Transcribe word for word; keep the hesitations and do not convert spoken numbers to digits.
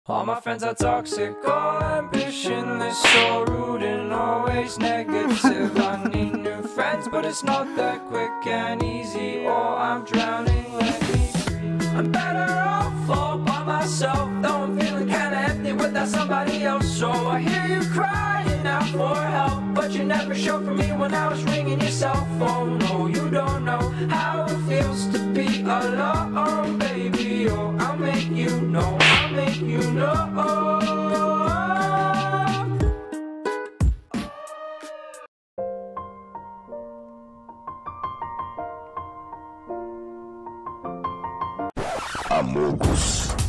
All my friends are toxic, all ambitionless, so rude and always negative. I need new friends, but it's not that quick and easy, or I'm drowning, let me free. I'm better off all by myself, though I'm feeling kinda empty without somebody else. So I hear you crying out for help, but you never showed for me when I was ringing your cell phone. No, you don't know how it feels to be alone, baby. Oh, I'll make you know, I'll make you know. Amogus.